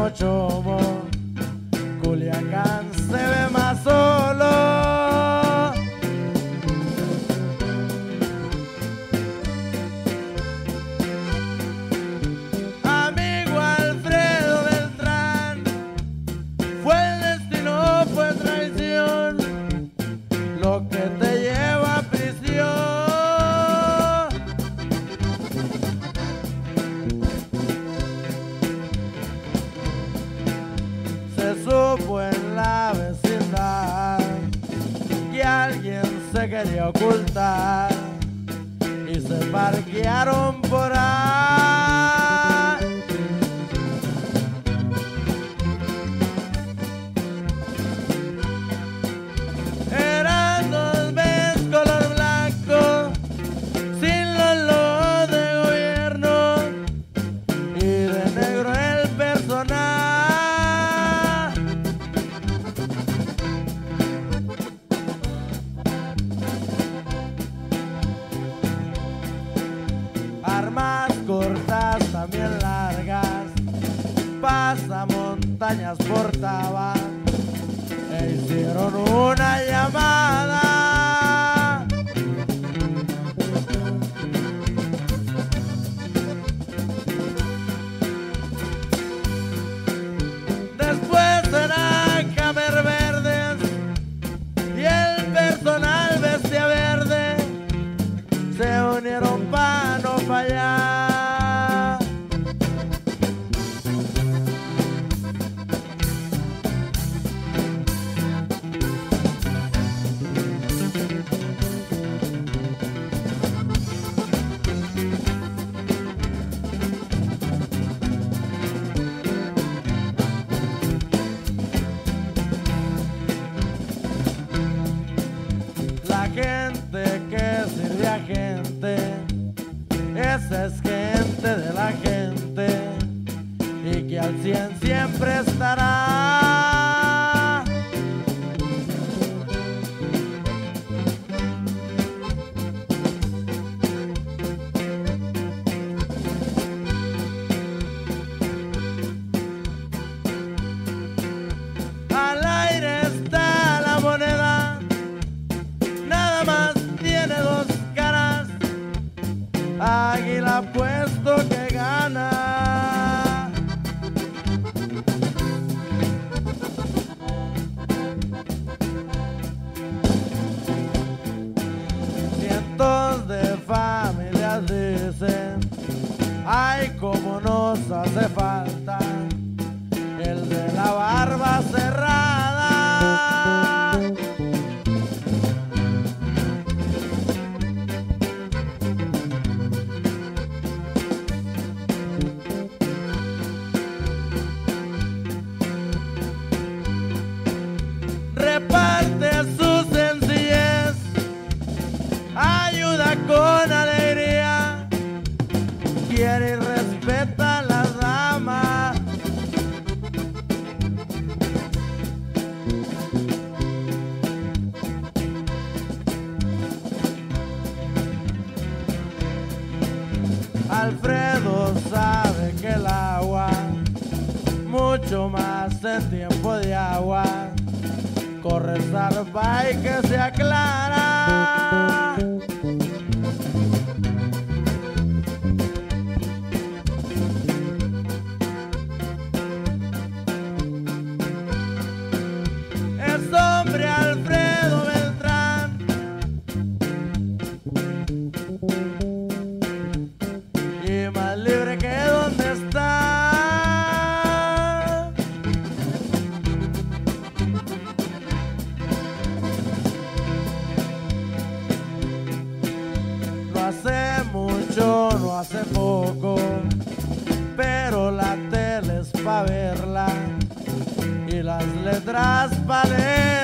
puro chomo, Culiacán se ve más solo. Amigo Alfredo Beltrán, fue el destino, fue traición, lo que te lleva a prisión. Se supo en la vecindad que alguien se quería ocultar y se parquearon por ahí. Eran dos veces color blanco, sin los logos de gobierno, y de negro el personal. Armas cortas, también largas, pasamontañas portaban e hicieron una llamada. Después eran Khmer verdes y el personal bestia verde se unieron para no fallar. La gente que sirve a gente, esa es gente de la gente y que al 100 siempre estará. Al aire está la moneda, nada más tiene dos caras. Águila puesto que gana. Cientos de familias dicen, ay, cómo nos hace falta el de la barba cerrada. Reparte su sencillez, ayuda con alegría, quiere y respeta a las damas. Alfredo sabe que el agua, mucho más en tiempo de agua, corre zarpa y que se aclara. Es hombre Alfredo Beltrán, y más libre que donde está. No hace mucho, no hace poco, pero la tele es pa' verla y las letras pa' leer.